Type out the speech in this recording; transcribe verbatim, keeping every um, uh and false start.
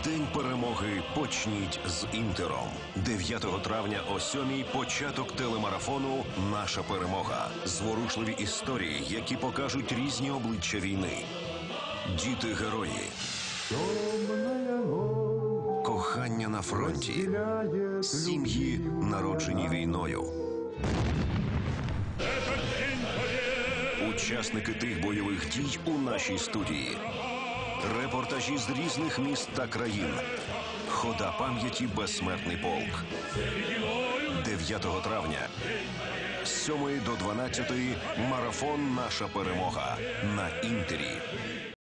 День перемоги почніть з Інтером. дев'ятого травня о сьомій початок телемарафону «Наша перемога». Зворушливі історії, які покажуть різні обличчя війни. Діти-герої. Кохання на фронті. Сім'ї, народжені війною. Учасники тих бойових дій у нашій студії. Репортажі з різних міст та країн. Хода пам'яті «Безсмертний полк». дев'ятого травня з сьомої до дванадцятої марафон «Наша перемога» на Інтері.